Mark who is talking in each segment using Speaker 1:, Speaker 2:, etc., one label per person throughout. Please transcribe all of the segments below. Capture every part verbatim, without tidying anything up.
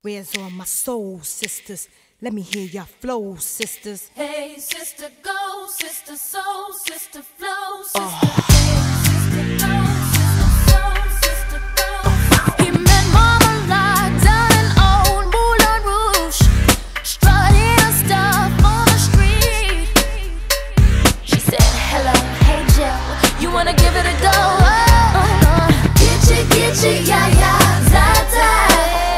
Speaker 1: Where's all my soul sisters? Let me hear your flow, sisters.
Speaker 2: Hey, sister, go, sister, soul, sister, flow, sister.
Speaker 1: Oh.
Speaker 2: Hey, sister, go, sister, soul, sister, flow. He met Mama like down in old Moulin Rouge, strutting her stuff on the street. She said, hello, hey, Jill, you wanna give it a go? Oh, uh, Gitchy, gitchy, yeah, yeah, za-za.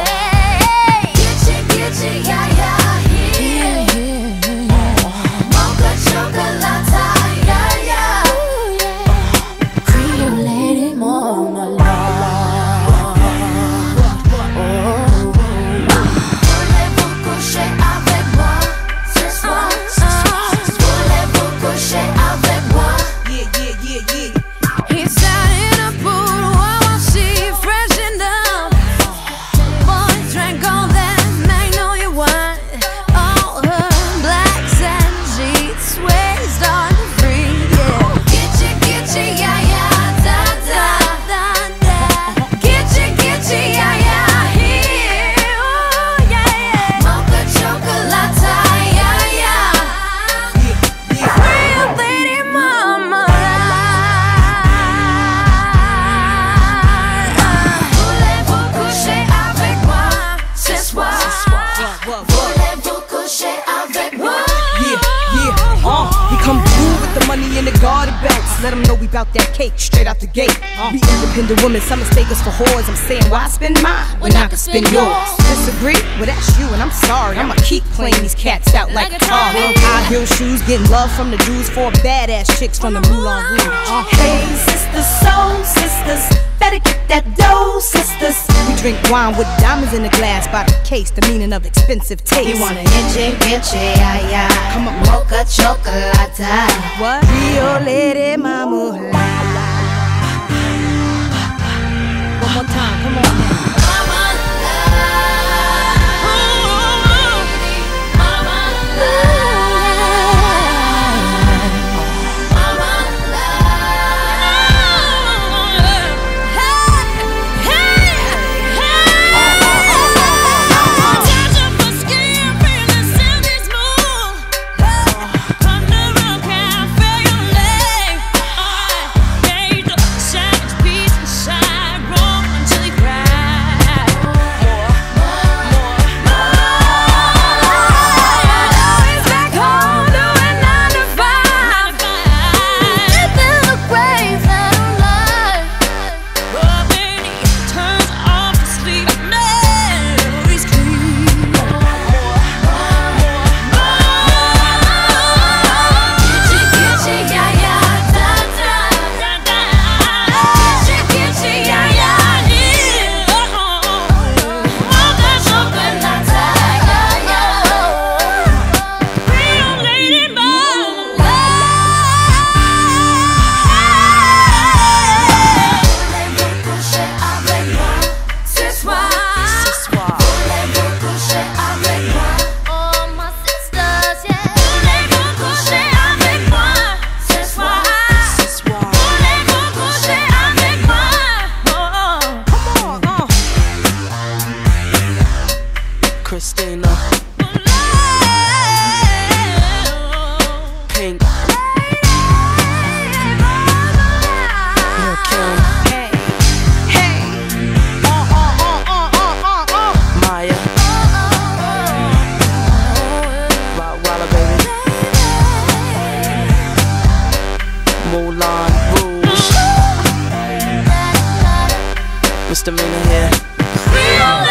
Speaker 1: In the garden backs, let them know we bout that cake straight out the gate. Uh, Be independent women, some mistake us for whores. I'm saying, why spend mine when I can spend yours? Disagree? Well, that's you, and I'm sorry. I'ma keep playing these cats out like a car. High heel shoes, getting love from the dudes, for badass chicks from the Moulin Rouge. Uh,
Speaker 3: hey, sisters, soul sisters, better get that dough, sisters.
Speaker 1: We drink wine with diamonds in the glass by the case, the meaning of expensive taste.
Speaker 3: You want a inche, inche, yeah, yeah.
Speaker 1: Come on,
Speaker 3: mocha chocolate.
Speaker 1: What? Rio Lady Mama. One more time, come on now.
Speaker 4: Christina, Pink, Lil' Kim,
Speaker 1: Hey, hey, uh, uh, uh, uh, uh, uh, uh.
Speaker 4: Maya, Rock Walla, baby, Moulin Rouge, Misdemeanor here.